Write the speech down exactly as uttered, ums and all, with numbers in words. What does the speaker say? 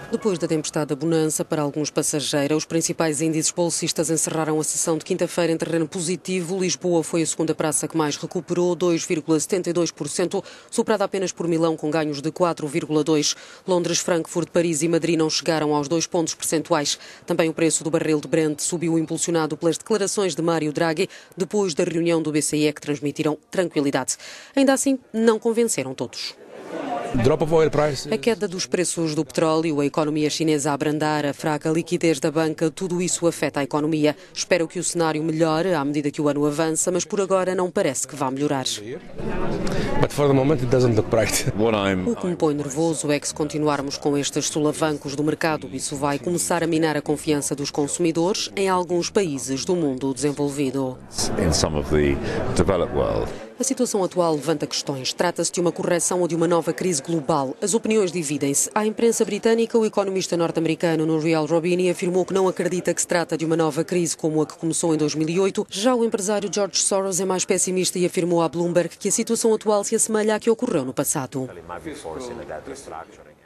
Depois da tempestade da bonança para alguns passageiros, os principais índices bolsistas encerraram a sessão de quinta-feira em terreno positivo. Lisboa foi a segunda praça que mais recuperou, dois vírgula setenta e dois por cento, superada apenas por Milão com ganhos de quatro vírgula dois por cento. Londres, Frankfurt, Paris e Madrid não chegaram aos dois pontos percentuais. Também o preço do barril de Brent subiu, impulsionado pelas declarações de Mário Draghi depois da reunião do B C E, que transmitiram tranquilidade. Ainda assim, não convenceram todos. A queda dos preços do petróleo, a economia chinesa a abrandar, a fraca liquidez da banca, tudo isso afeta a economia. Espero que o cenário melhore à medida que o ano avança, mas por agora não parece que vá melhorar. O que me põe nervoso é que, se continuarmos com estes solavancos do mercado, isso vai começar a minar a confiança dos consumidores em alguns países do mundo desenvolvido. A situação atual levanta questões. Trata-se de uma correção ou de uma nova crise global? As opiniões dividem-se. À imprensa britânica, o economista norte-americano Nouriel Roubini afirmou que não acredita que se trata de uma nova crise como a que começou em dois mil e oito. Já o empresário George Soros é mais pessimista e afirmou à Bloomberg que a situação atual se assemelha à que ocorreu no passado.